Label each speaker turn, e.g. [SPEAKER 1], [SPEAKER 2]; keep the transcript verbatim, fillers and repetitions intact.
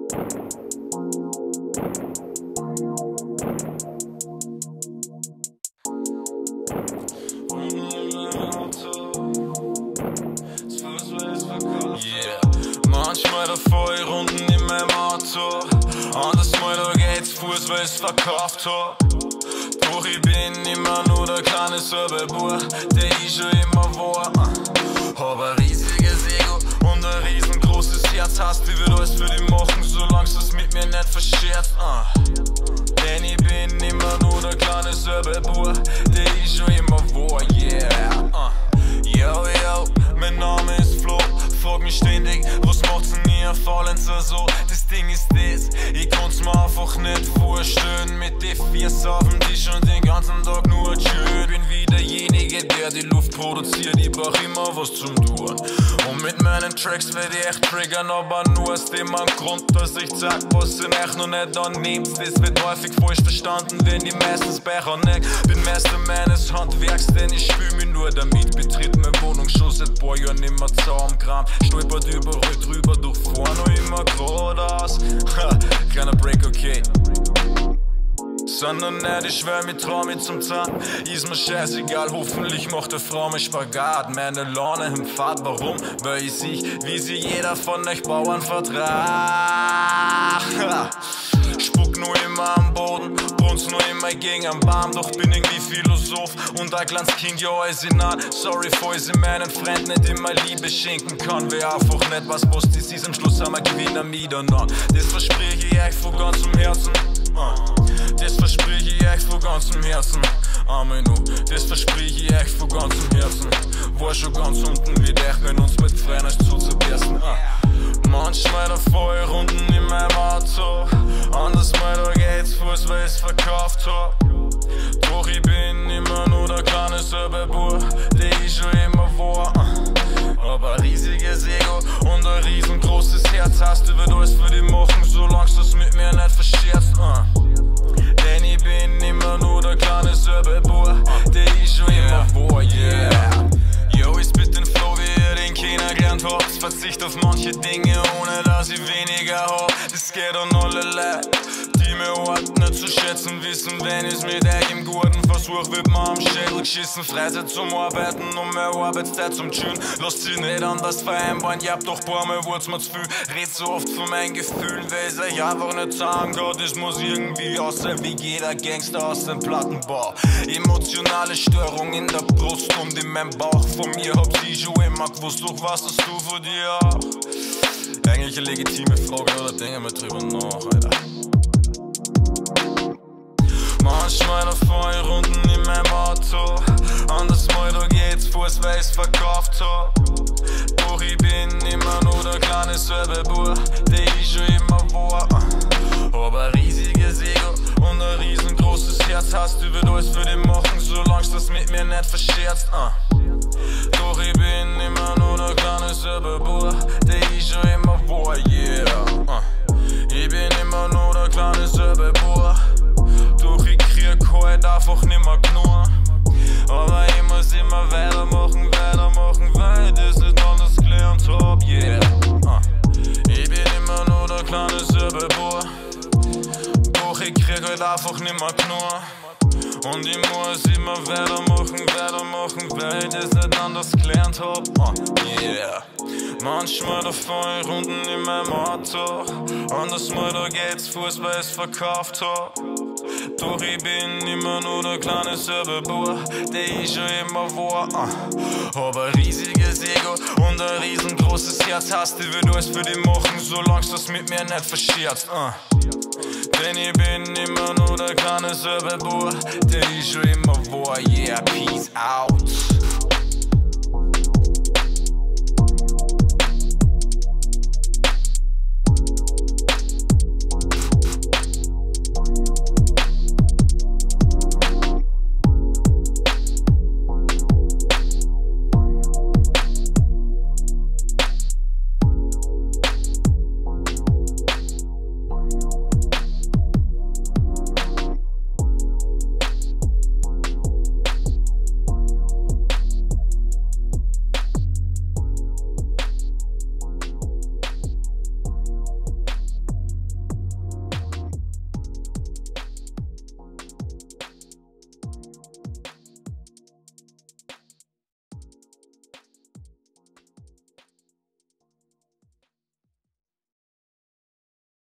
[SPEAKER 1] Yeah. Manchmal da fahr ich Runden in meinem Auto, andersmal da geht's Fuß, weil ich's verkauft hab. Doch ich bin immer nur der kleine Server-Bur, der ich schon immer war. Hab ein riesiges Ego und ein riesengroßes Herz. Hast, ich würd alles für dich machen, solange du's mit mir nicht verscherzt. Denn ich bin immer nur der kleine Server-Bur, der ich schon immer war. Yeah. Yo, yo, mein Name ist Flo. Frag mich ständig, was macht's denn ihr Faulenzer so? Das Ding ist das, ich kann's mir einfach nicht vorstellen. Mit den Viers auf dem Tisch und den ganzen Tag nur schön. Bin wie derjenige, der die Luft produziert, ich brauch immer was zum Tun. Und mit meinen Tracks werd ich echt triggern, aber nur aus dem Grund, dass ich zeig, was ihr euch noch nicht annehmt. Das wird häufig falsch verstanden, wenn die meistens Becher nicht. Bin Meister meines Handwerks, denn ich spül mich nur damit. Betritt meine Wohnung schon seit paar Jahren immer Zaumkram. Stolpert überall drüber, doch fahr noch immer geradeaus. Ha, kleiner Break, okay. Sondern nicht, ich schwör, mir trau mich zum Zahn. Ist mir scheißegal, hoffentlich macht der Frau mich Spagat. Meine Laune im Pfad, warum? Weil ich sich, wie sie jeder von euch Bauern vertrag. Spuck nur immer am Boden, brunst nur immer gegen am Baum. Doch bin irgendwie Philosoph und ein kleines Kind, ja, alles in an. Sorry, falls ich meinen Freund nicht immer Liebe schenken kann. Wer einfach nicht was, was das ist, am Schluss haben wir Gewinner miteinander. Das verspreche ich euch von ganzem Herzen. Das verspreche ich euch von ganzem Herzen. Amen, oh, das verspreche ich euch von ganzem Herzen. War schon ganz unten mit euch, wenn uns bald freuen, euch zuzubersten. Manchmal da fahr ich Runden in meinem Auto, andersmal da geht's Fuß, weil ich's verkauft hab. Doch ich bin immer nur der kleine Server-Bur, der ich schon immer war. Hab ein riesiges Ego und ein riesengroßes Herz. Hast, du würd alles für dich machen, solange du's mit mir nicht verscherzt. Denn ich bin immer nur der kleine Server-Bur, der ich schon immer war. Yeah. Yo, ich spit den Flow, wie ihr den kennengelernt habt. Verzicht auf manche Dinge, ohne dass ich weniger hab. Das geht an alle Leute, die mir Ort nicht zu schätzen wissen. Wenn ich's mit euch im Guten versuch, wird mir am Schädel geschissen. Freizeit zum Arbeiten und mehr Arbeitszeit zum Chillen. Lasst sie nicht anders vereinbaren, ihr habt doch paar Mal wurz mir zu viel. Red so oft von meinen Gefühlen, weil ich's euch einfach nicht sagen kann. Das muss irgendwie aussehen wie jeder Gangster aus dem Plattenbau. Emotionale Störung in der Brust und in meinem Bauch. Von mir habt ihr schon immer gewusst, doch was hast du von dir auch? Eigentlich eine legitime Frage, oder denke mal drüber nach, Alter. Manchmal da fahr ich Runden in meinem Auto, andersmal da geht's Fuß, weil ich's verkauft hab. Doch ich bin immer nur der kleine Server-Bur, der ich schon immer war. Hab ein riesiges Ego und ein riesengroßes Herz. Hast, du würd alles für dich machen, solange du's mit mir nicht verscherzt. Doch ich bin immer nur der kleine Server-Bur, der ich schon immer war. Yeah. Ich bin immer nur der kleine Server-Bur, doch ich krieg halt einfach nimmer genug. Aber ich muss immer weitermachen, weitermachen, weil ich das nicht anders gelernt hab. Yeah. Ich bin immer nur der kleine Server-Bur, doch ich krieg halt einfach nimmer genug. Und ich muss immer weitermachen, weitermachen, weil ich das nicht anders gelernt hab. Uh, yeah. Manchmal da fahr ich Runden in meinem Auto, andersmal da geht's Fuß, weil ich's verkauft hab. Doch ich bin immer nur der kleine Server-Bur, der ich schon immer war. uh. Hab ein riesiges Ego und ein riesengroßes Herz. Hast, ich würd alles für dich machen, solange du's mit mir nicht verscherzt. uh. Denn ich bin immer nur der kleine Server-Bur, der ich schon immer war. Yeah, peace out.